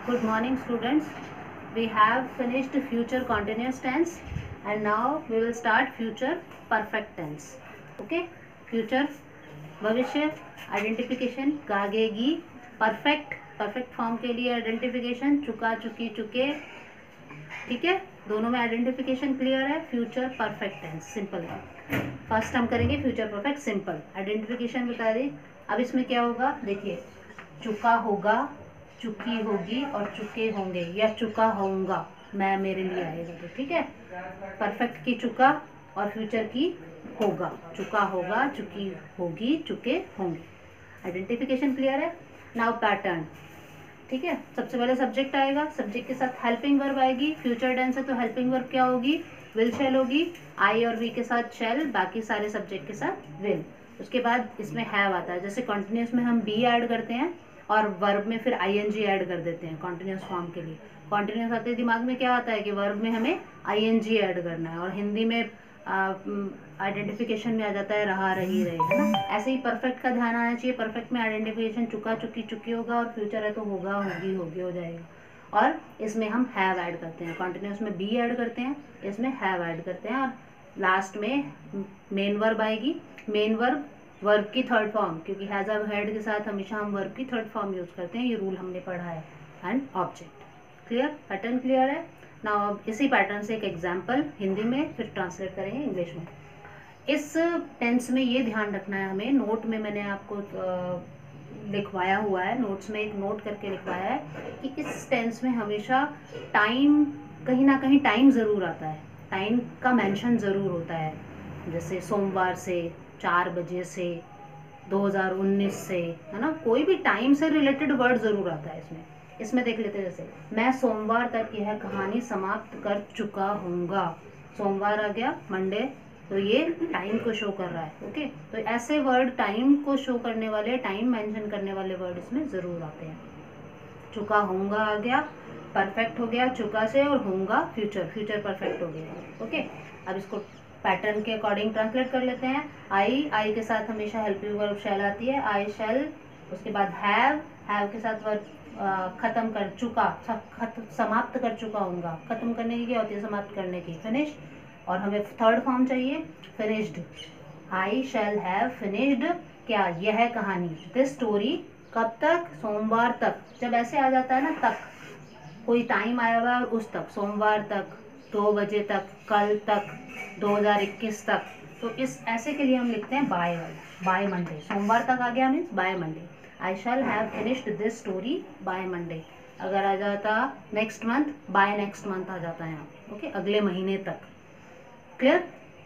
Good morning, students. We have finished future continuous tense and now we will start future perfect tense. Okay? Future भविष्य identification गागेगी perfect form के लिए identification चुका चुकी चुके. ठीक है, दोनों में आइडेंटिफिकेशन क्लियर है. फ्यूचर परफेक्ट टेंस सिंपल है. फर्स्ट हम करेंगे फ्यूचर परफेक्ट सिंपल. आइडेंटिफिकेशन बता दी. अब इसमें क्या होगा देखिए, चुका होगा, चुकी होगी और चुके होंगे या चुका होऊंगा मैं मेरे लिए आएगा. तो ठीक है, परफेक्ट की चुका और फ्यूचर की होगा. चुका होगा, चुकी होगी, चुके होंगे. आइडेंटिफिकेशन क्लियर है. Now pattern. ठीक है, सबसे पहले सब्जेक्ट आएगा. सब्जेक्ट के साथ हेल्पिंग वर्ब आएगी. फ्यूचर टेंस है तो हेल्पिंग वर्ब क्या होगी? विल शैल होगी. आई और वी के साथ शैल, बाकी सारे सब्जेक्ट के साथ विल. उसके बाद इसमें हैव आता है. जैसे कॉन्टिन्यूस में हम बी ऐड करते हैं और वर्ब में फिर आईएनजी ऐड कर देते हैं कॉन्टिन्यूस फॉर्म के लिए. कॉन्टिन्यूस आते दिमाग में क्या आता है कि वर्ब में हमें आईएनजी ऐड करना है और हिंदी में आइडेंटिफिकेशन में आ जाता है रहा, रही, रहे, है ना. ऐसे ही परफेक्ट का ध्यान आना चाहिए. परफेक्ट में आइडेंटिफिकेशन चुका, चुकी, चुकी होगा और फ्यूचर है तो होगा, होगी, होगी हो जाएगा. और इसमें हम हैव ऐड करते हैं. कॉन्टिन्यूस में बी ऐड करते हैं, इसमें हैव ऐड करते हैं और लास्ट में मेन वर्ब आएगी. मेन वर्ब की थर्ड फॉर्म, क्योंकि हैज हैव हैड के साथ हमेशा हम वर्ब की थर्ड फॉर्म यूज करते हैं. ये रूल हमने पढ़ा है. And object. Clear, pattern clear है. नाउ अब इसी पैटर्न से एक एग्जांपल हिंदी में फिर ट्रांसलेट करेंगे इंग्लिश में. इस टेंस में ये ध्यान रखना है हमें. नोट में मैंने आपको लिखवाया हुआ है, नोट्स में एक नोट करके लिखवाया है कि इस टेंस में हमेशा टाइम, कहीं ना कहीं टाइम ज़रूर आता है. टाइम का मेंशन ज़रूर होता है. जैसे सोमवार से, 4 बजे से, 2019 से, है ना. कोई भी टाइम से रिलेटेड वर्ड ज़रूर आता है इसमें देख लेते हैं. जैसे मैं सोमवार तक यह कहानी समाप्त कर चुका हूँगा. सोमवार आ गया, मंडे, तो ये टाइम को शो कर रहा है. ओके, तो ऐसे वर्ड टाइम को शो करने वाले, टाइम मेंशन करने वाले वर्ड इसमें ज़रूर आते हैं. चुका होऊंगा आ गया, परफेक्ट हो गया चुका से, और होऊंगा फ्यूचर परफेक्ट हो गया. ओके, अब इसको पैटर्न के अकॉर्डिंग ट्रांसलेट कर लेते हैं. आई के साथ हमेशा हेल्पिंग वर्ब शैल आती है. आई शैल. उसके बाद हैव के साथ वर्ब खत्म कर चुका, समाप्त कर चुका हूँगा. खत्म करने की क्या होती है? समाप्त करने की, फिनिश. और हमें थर्ड फॉर्म चाहिए, finished. I shall have finished क्या? यह कहानी. This story. कब तक? सोमवार तक. जब ऐसे आ जाता है ना, तक, कोई टाइम आया हुआ है और उस तक, सोमवार तक, 2 बजे तक, कल तक, 2021 तक, तो इस ऐसे के लिए हम लिखते हैं बाय मंडे. सोमवार तक आ गया means by Monday. I shall have finished this story by Monday. अगर आ जाता next month, by next month आ जाता है यहाँ. ओके, अगले महीने तक. Clear.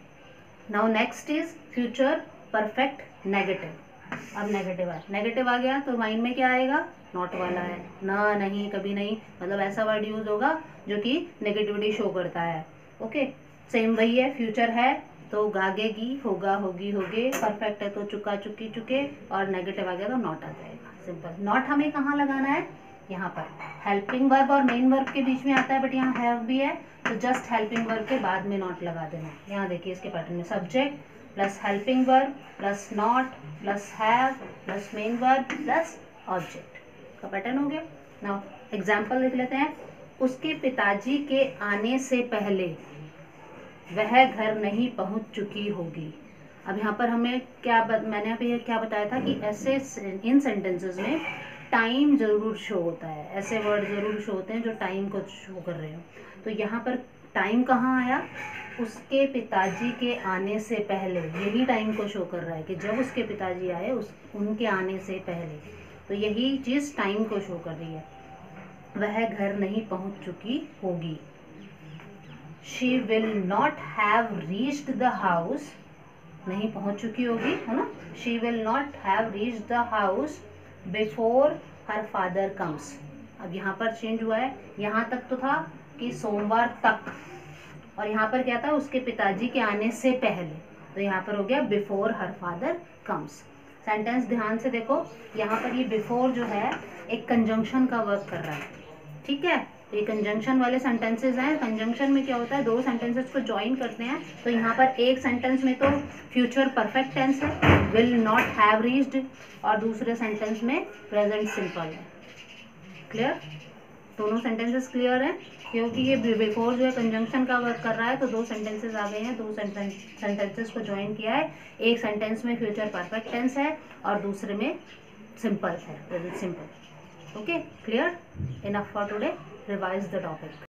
Now next is future perfect negative. अब नेगेटिव आ गया तो माइंड में क्या आएगा? नॉट वाला है. ना, नहीं, कभी नहीं, मतलब ऐसा वर्ड यूज होगा जो कि नेगेटिविटी शो करता है. ओके, सेम वही है. फ्यूचर है तो गागेगी, होगा, होगी, होगे. परफेक्ट है तो चुका, चुकी, चुके. और नेगेटिव आ गया तो नॉट आ जाएगा. सिंपल. नॉट हमें कहाँ लगाना है? यहाँ पर. हेल्पिंग वर्ब और मेन वर्ब के बीच में आता है, बट यहाँ हैव भी है तो जस्ट हेल्पिंग वर्ब के बाद में नॉट लगा देना. यहाँ देखिए इसके पैटर्न में subject plus helping verb plus not plus have plus main verb plus object का पैटर्न हो गया. नाउ एग्जाम्पल लिख लेते हैं. उसके पिताजी के आने से पहले वह घर नहीं पहुंच चुकी होगी. अब यहाँ पर हमें मैंने अभी क्या बताया था कि ऐसे इन सेंटेंसेस में टाइम जरूर शो होता है. ऐसे वर्ड जरूर शो होते हैं जो टाइम को शो कर रहे हो. तो यहाँ पर टाइम कहाँ आया? उसके पिताजी के आने से पहले. यही टाइम को शो कर रहा है कि जब उसके पिताजी आए, उनके आने से पहले. तो यही चीज़ टाइम को शो कर रही है. वह घर नहीं पहुँच चुकी होगी. She will not have reached the house. नहीं पहुंच चुकी होगी, है ना. She will not have reached the house before her father comes. अब यहाँ पर चेंज हुआ है. यहाँ तक तो था कि सोमवार तक, और यहाँ पर क्या था? उसके पिताजी के आने से पहले. तो यहाँ पर हो गया before her father comes. Sentence ध्यान से देखो. यहाँ पर ये बिफोर जो है एक कंजंक्शन का वर्क कर रहा है. ठीक है, ये कंजंक्शन वाले सेंटेंसेस हैं. कंजंक्शन में क्या होता है? 2 सेंटेंसेस को ज्वाइन करते हैं. तो यहाँ पर एक सेंटेंस में तो फ्यूचर परफेक्ट टेंस है, विल नॉट हैव रीच्ड, और दूसरे सेंटेंस में प्रेजेंट सिंपल है. क्लियर. तो दोनों सेंटेंसेस क्लियर हैं, क्योंकि ये बिफोर जो है कंजंक्शन का वर्क कर रहा है, तो दो सेंटेंसेस आ गए हैं, दो सेंटेंसेस को ज्वाइन किया है। एक सेंटेंस में फ्यूचर परफेक्ट टेंस है और दूसरे में सिंपल है, present simple. Okay, clear? Enough for today, revise the topic.